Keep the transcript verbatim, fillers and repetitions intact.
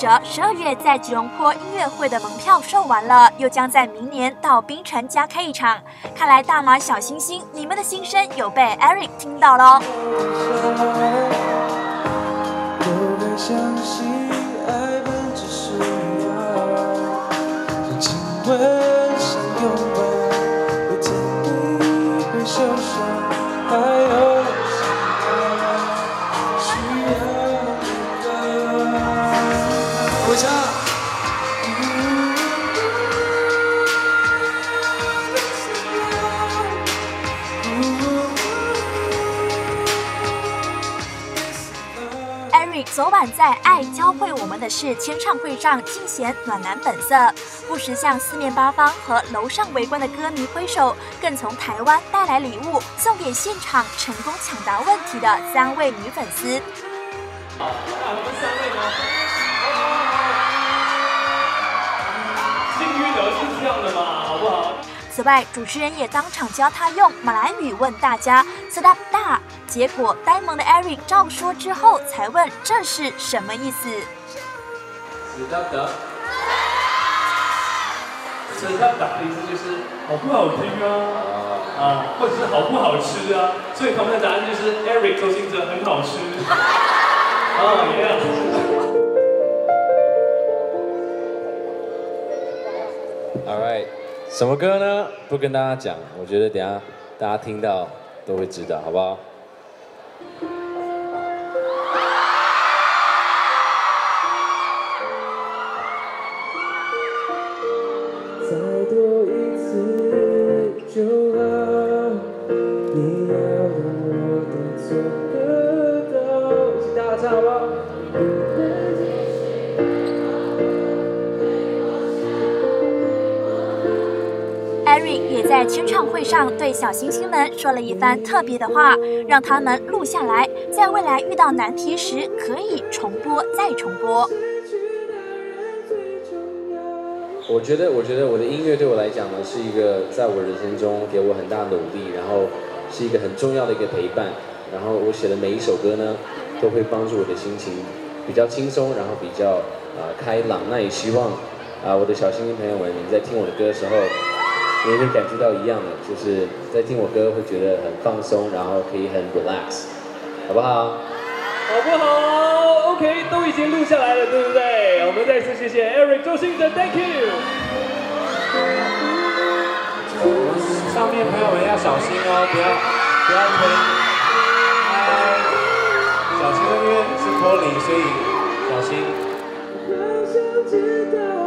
着十二月在吉隆坡音乐会的门票售完了，又将在明年到槟城加开一场。看来大马小星星，你们的心声有被 Eric 听到喽。 相信爱本只是要像亲吻，像拥抱，有天你会受伤，还有需要一个。回家。 昨晚在《爱教会我们的事》签唱会上尽显暖男本色，不时向四面八方和楼上围观的歌迷挥手，更从台湾带来礼物送给现场成功抢答问题的三位女粉丝。 好，那我们三位呢？幸运儿是这样的嘛，好不好？ 此外，主持人也当场教他用马来语问大家 "sedap tak"， 结果呆萌的 Eric 照说之后，才问这是什么意思。 sedap tak， sedap tak的意思就是好不好听啊，啊，或者是好不好吃啊，所以他们的答案就是 Eric 周兴哲很好吃。哦耶！ All right。什么歌呢？不跟大家讲，我觉得等一下大家听到都会知道，好不好？ 再多一次就好，你要的我都做得到。一起大家唱好不好？ Eric 也在签唱会上对小星星们说了一番特别的话，让他们录下来，在未来遇到难题时可以重播再重播。 我觉得，我觉得我的音乐对我来讲呢，是一个在我人生中给我很大努力，然后是一个很重要的一个陪伴。然后我写的每一首歌呢，都会帮助我的心情比较轻松，然后比较啊、呃、开朗。那也希望啊、呃、我的小星星朋友们，你在听我的歌的时候。 你也会感觉到一样的，就是在听我歌会觉得很放松，然后可以很 relax， 好不好？ 好不好 ？OK， 都已经录下来了，对不对？我们再次谢谢 Eric 周兴哲 ，Thank you。 上面朋友们要小心哦，不要不要推。哎，小心，因为是玻璃，所以小心。